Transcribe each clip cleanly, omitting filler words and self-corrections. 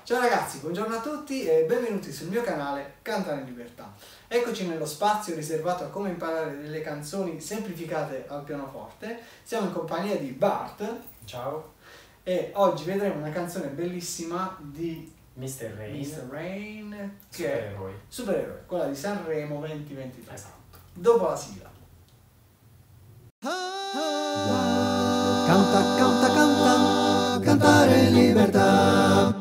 Ciao ragazzi, buongiorno a tutti e benvenuti sul mio canale Cantare in Libertà. Eccoci nello spazio riservato a come imparare delle canzoni semplificate al pianoforte. Siamo in compagnia di Bart. Ciao. E oggi vedremo una canzone bellissima di Mr. Rain, che Supereroi. è Supereroi, quella di Sanremo 2023. Esatto. Dopo la sigla. Canta, canta, canta, cantare in libertà.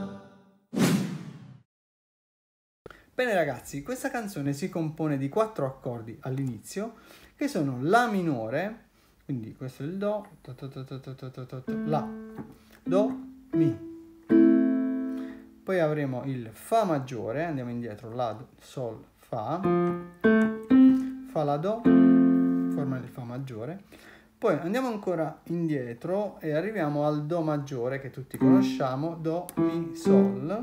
Bene ragazzi, questa canzone si compone di 4 accordi all'inizio che sono La minore, quindi questo è il Do, La, Do, Mi. Poi avremo il Fa maggiore, andiamo indietro, La, Sol, Fa, Fa, La, Do, forma il Fa maggiore. Poi andiamo ancora indietro e arriviamo al Do maggiore che tutti conosciamo, Do, Mi, Sol.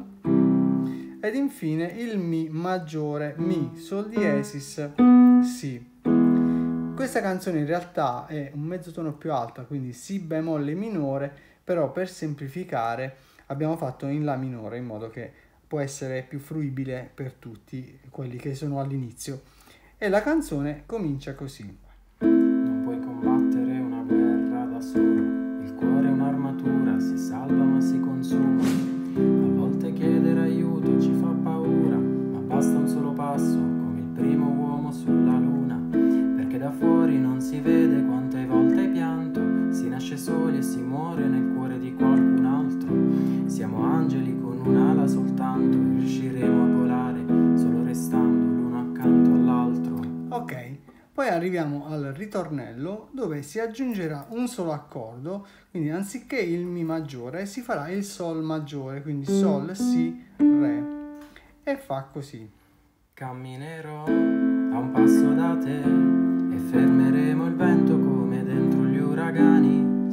Ed infine il Mi maggiore, Mi, Sol diesis, Si. Questa canzone in realtà è un mezzo tono più alta, quindi Si bemolle minore, però per semplificare abbiamo fatto in La minore, in modo che può essere più fruibile per tutti quelli che sono all'inizio. E la canzone comincia così. Non puoi combattere una guerra da solo, il cuore è un'armatura, si salva ma si consuma. A volte chiedere aiuto ci fa paura, ma basta un solo passo, come il primo uomo sulla luna. Perché da fuori non si vede quante volte hai pianto, si nasce soli e si muore nel cuore di qualcun altro. Siamo angeli con un'ala soltanto e riusciremo a volare solo restando l'uno accanto all'altro. Ok, poi arriviamo al ritornello dove si aggiungerà un solo accordo, quindi anziché il Mi maggiore si farà il Sol maggiore, quindi Sol, Si, Re, e fa così. Camminerò a un passo da te e fermeremo il vento come dentro gli uragani,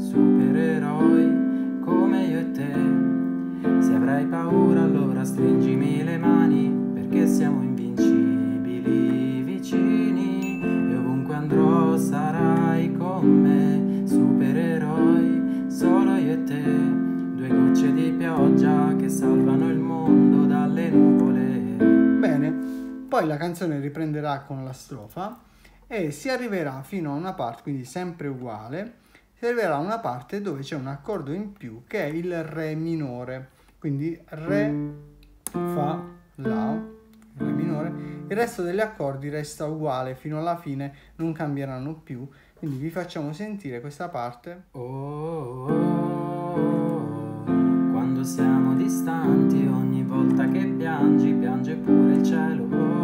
supereroi come io e te. Se avrai paura allora stringimi le mani, perché siamo invincibili vicini e ovunque andrò sarai con me, supereroi, solo io e te, due gocce di pioggia che salvano il mondo dalle nuvole. Bene, poi la canzone riprenderà con la strofa e si arriverà fino a una parte, quindi sempre uguale, si arriverà a una parte dove c'è un accordo in più che è il Re minore, quindi Re, Fa, La, Re minore. Il resto degli accordi resta uguale fino alla fine, non cambieranno più, quindi vi facciamo sentire questa parte. Oh, quando siamo distanti, ogni volta che piangi, piange pure il cielo.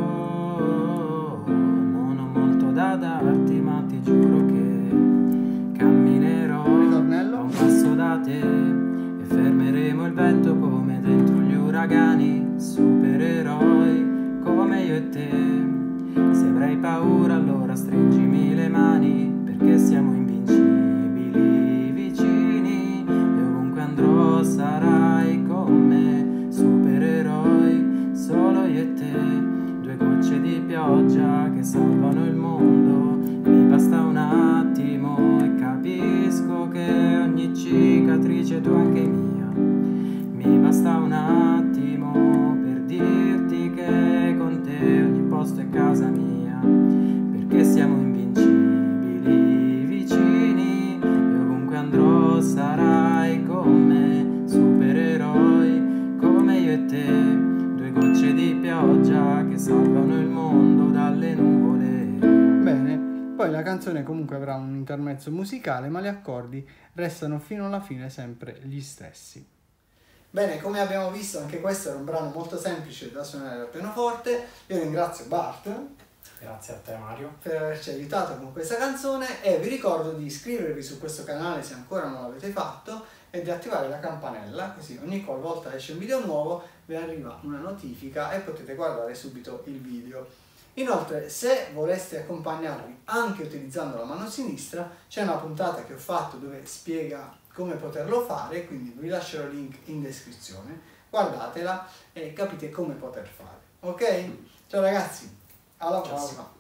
Non ho molto da darti, ma ti giuro che camminerò a un passo da te e fermeremo il vento come dentro gli uragani, supereroi come io e te. Se avrai paura allora stringimi le mani, perché siamo invincibili vicini e ovunque andrò sarai con me, supereroi, solo io e te, due gocce di pioggia che salvano il mondo. Mi basta un attimo e capisco che ogni cicatrice tu anche mia. Mi basta un attimo per dirti che con te ogni posto è casa mia, perché siamo invincibili vicini e ovunque andrò sarai con me, supereroi come io e te, due gocce di pioggia che salvano il mondo dalle nuvole. Bene, poi la canzone comunque avrà un intermezzo musicale, ma gli accordi restano fino alla fine sempre gli stessi. Bene, come abbiamo visto anche questo era un brano molto semplice da suonare al pianoforte. Io ringrazio Bart. Grazie a te Mario Per averci aiutato con questa canzone e vi ricordo di iscrivervi su questo canale se ancora non l'avete fatto e di attivare la campanella, così ogni qualvolta esce un video nuovo vi arriva una notifica e potete guardare subito il video. Inoltre, se voleste accompagnarvi anche utilizzando la mano sinistra, c'è una puntata che ho fatto dove spiega come poterlo fare, quindi vi lascerò il link in descrizione, guardatela e capite come poter fare. Ok? Ciao ragazzi, alla prossima!